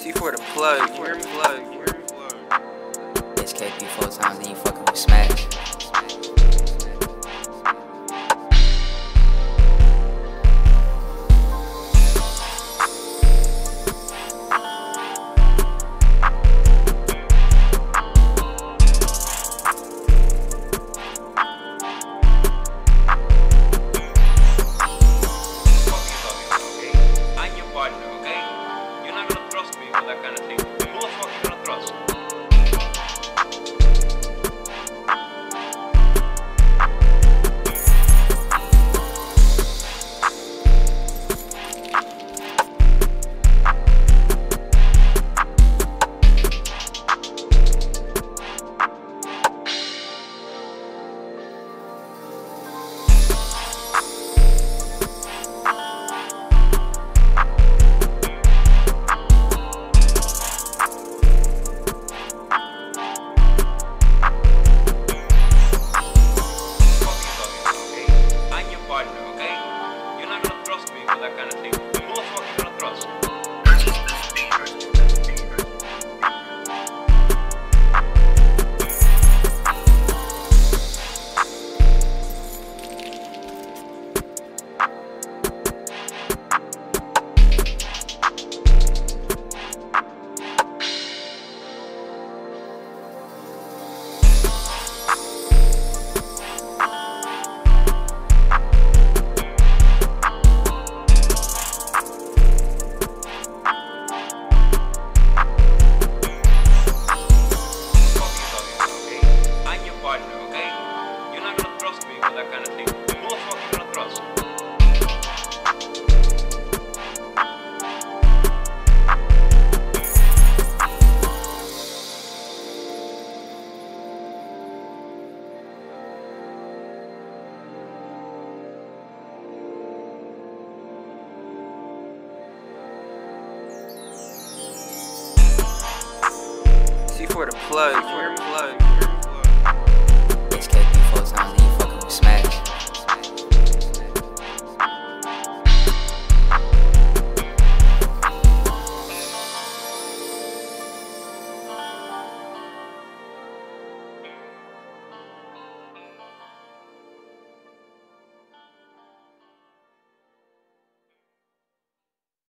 C4000, plug. HKP 4 times, then you fucking with Smash. That kind of thing. Who the fuck you gonna trust? That kind of thing. Who the fuck you gonna trust? That kind of thing. Who the fuck you gonna trust? C4000, plug.